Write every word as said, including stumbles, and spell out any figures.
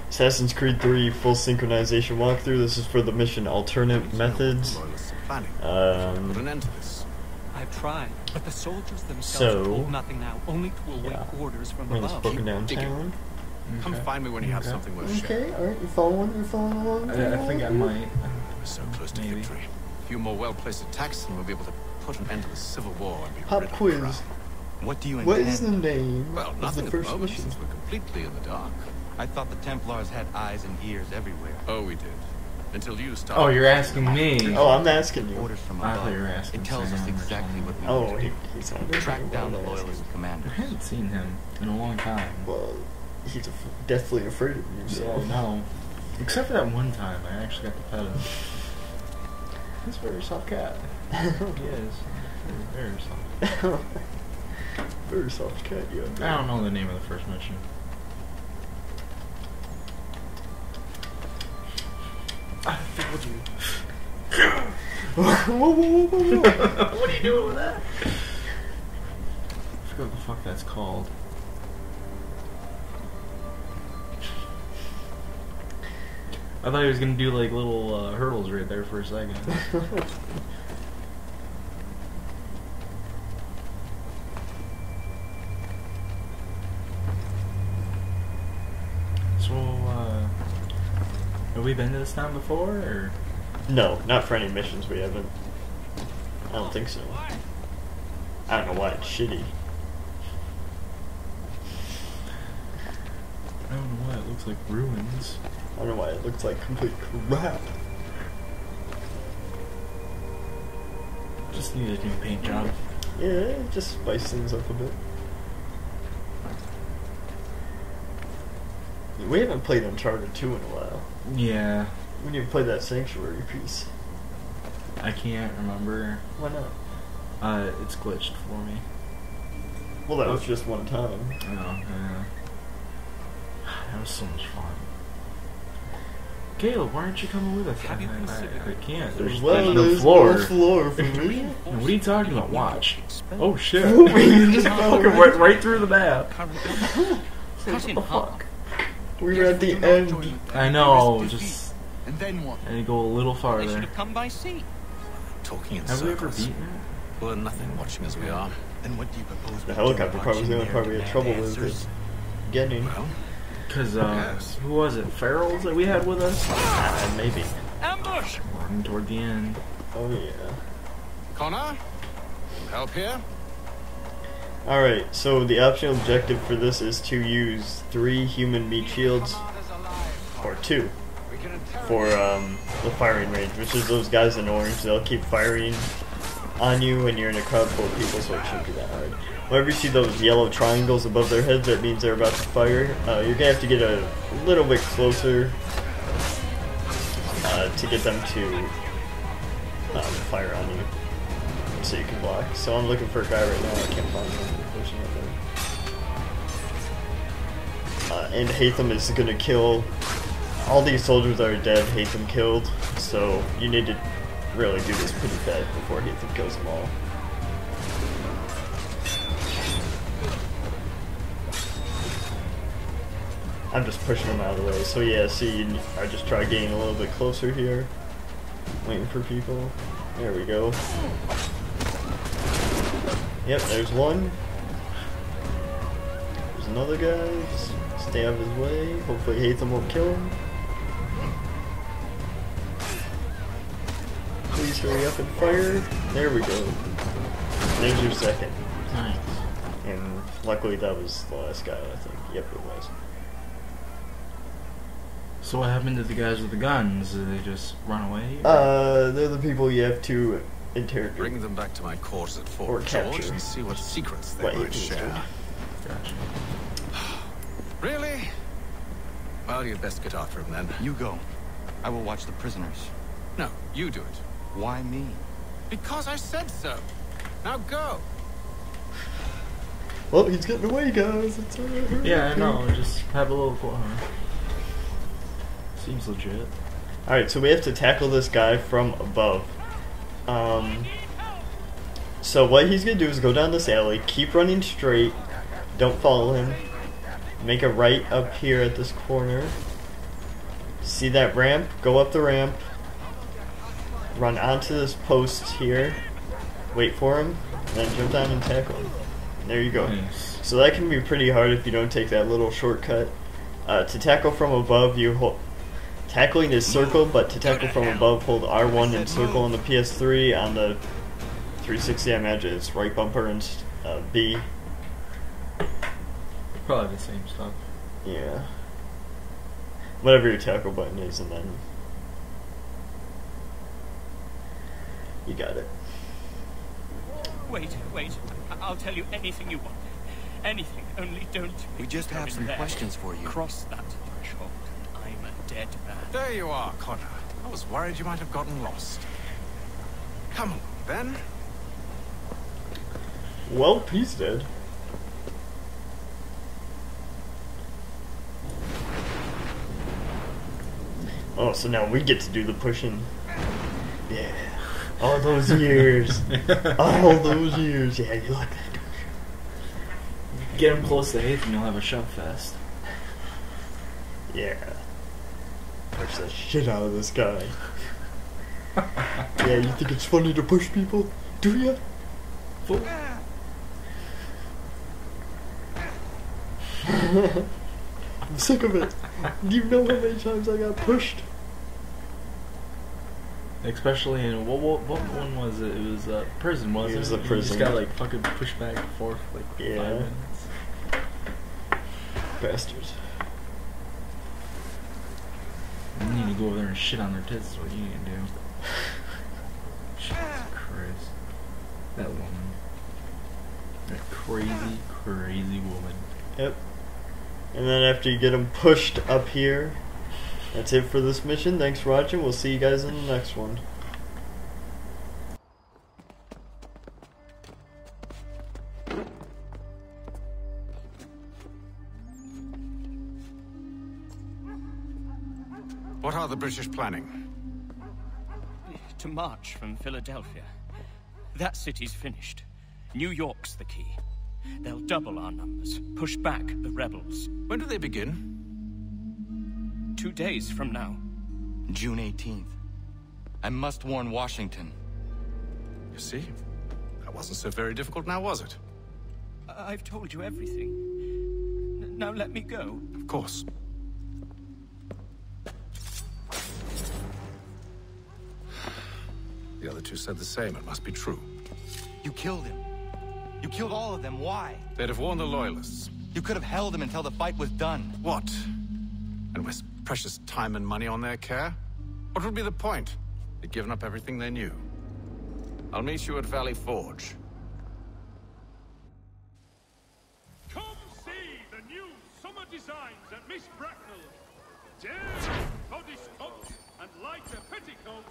Assassin's Creed three full synchronization walkthrough. This is for the mission alternate methods. Um, Put an end to this. I've tried, but the soldiers themselves So, hold nothing now, only to await yeah. orders from we're in this above. broken down town. Come Okay. find me when you have Okay. something worth sharing. Okay, alright, you following? You following along? I, I think I might. We're so close to Maybe. victory. A few more well-placed attacks and we'll be able to put an end to the civil war and be Pop rid of quiz. Prague. What do you What intend? is the name Well, of nothing the at the first moment mission? since we're completely in the dark. I thought the Templars had eyes and ears everywhere. Oh, we did. Until you started. Oh, you're asking me. Oh, I'm asking you. Orders from I above. thought you were asking It tells us Sam or exactly what we Oh, need he, to he's on do. Track down the loyalist I commander. haven't seen him in a long time. Well, he's af deathly afraid of you, so. No. Except for that one time, I actually got to pet him. He's a very soft cat. He is. He's very soft. Very soft cat, you have. I don't know the name of the first mission. I failed you. whoa, whoa, whoa, whoa, whoa. What are you doing with that? I forgot what the fuck that's called. I thought he was gonna do like little uh, hurdles right there for a second. So, uh, have we been to this town before, or? No, not for any missions we haven't. I don't think so. I don't know why it's shitty. I don't know why it looks like ruins. I don't know why it looks like complete crap. Just need a new paint job. Yeah, just spice things up a bit. We haven't played Uncharted two in a while. Yeah, We need to play that Sanctuary piece. I can't remember. Why not? Uh, it's glitched for me. Well, that was just one time. Oh, yeah. That was so much fun. Caleb, why aren't you coming with us? I, Have you I, considered- I, I can't. There's, Well, there's no there's floor. no floor for me. And what are you talking about? Watch. Oh shit! We just fell Fucking right- right, right through the map. Cut What in the half. fuck? We were at the end. I know. Just And then what? I need to go a little They should farther. have come by sea. Talking in Have we ever circles. beaten it? Well, nothing watching as we are. Then what do you propose? The we helicopter do part was the only watching part their we had demand trouble with. answers? Is getting. Well, Cause uh, Yes. who was it? Farrell's that we had with us. Ah, maybe. Ambush! Working toward the end. Oh yeah. Connor? Help here? Alright, so the optional objective for this is to use three human meat shields, or two, for um, the firing range, which is those guys in orange. They'll keep firing on you when you're in a crowd full of people, so it shouldn't be that hard. Whenever you see those yellow triangles above their heads, that means they're about to fire. Uh, you're going to have to get a little bit closer uh, to get them to um, fire on you, so you can block. So I'm looking for a guy right now. I can't find him, unfortunately. Uh, and Hatham is going to kill all these soldiers that are dead. Hatham killed, so you need to really do this pretty fast before Hatham kills them all. I'm just pushing them out of the way. So yeah, see, you- I just try getting a little bit closer here, waiting for people. There we go. Yep, there's one. There's another guy. Just stay out of his way. Hopefully Hatham won't kill him. Please hurry up and fire. There we go. There's your second. Nice. And luckily that was the last guy, I think. Yep, it was. So what happened to the guys with the guns? Did they just run away? or- Uh, they're the people you have to interrogate. Bring them back to my quarters at Or Fort George capture. and see what secrets they What might atheist share. would. Gotcha. Really? Well, you'd best get after him then. You go. I will watch the prisoners. No, you do it. Why me? Because I said so. Now go. Well, he's getting away, guys. It's alright. Yeah, I know. Just have a little fun. Seems legit. Alright, so we have to tackle this guy from above. Um, so what he's going to do is go down this alley, keep running straight, don't follow him, make a right up here at this corner, See that ramp? Go up the ramp. Run onto this post here. Wait for him. Then jump down and tackle him. There you go. Nice. So that can be pretty hard if you don't take that little shortcut. Uh, to tackle from above, you hold... Tackling is circle, but to tackle from above, hold R one and circle on the P S three. On the three sixty, I imagine it's right bumper and uh, B. Probably the same stuff. Yeah. Whatever your tackle button is, and then you got it. Wait, wait. I- I'll tell you anything you want. Anything, only don't. We just have come some there. questions for you. Cross that threshold. I'm a dead man. There you are, Connor. I was worried you might have gotten lost. Come on, then. Well, he's dead. Oh, so now we get to do the pushing. Yeah. All those years. All those years. Yeah, you like that, don't you? Get him close to eighth and you'll have a shove fest. Yeah. Push the shit out of this guy. Yeah, you think it's funny to push people? Do ya? Fool. I'm sick of it. Do you know how many times I got pushed? Especially in what, what what one was it? It was uh, prison, wasn't it? It was the You prison. just got like fucking pushed back and forth for like Yeah. five minutes. Bastards. You need to go over there and shit on their tits is what you need to do. Jesus Christ. That woman. That crazy, crazy woman. Yep. And then after you get them pushed up here, that's it for this mission. Thanks for watching. We'll see you guys in the next one. What are the British planning? To march from Philadelphia. That city's finished. New York's the key. They'll double our numbers, push back the rebels. When do they begin? Two days from now. June eighteenth. I must warn Washington. You see? That wasn't so very difficult now, was it? I- I've told you everything. N- now let me go. Of course. The other two said the same. It must be true. You killed him. You killed all of them. Why? They'd have warned the Loyalists. You could have held him until the fight was done. What? And waste precious time and money on their care? What would be the point? They'd given up everything they knew. I'll meet you at Valley Forge. Come see the new summer designs at Miss Bracknell. Dare body stop and lighter petticoat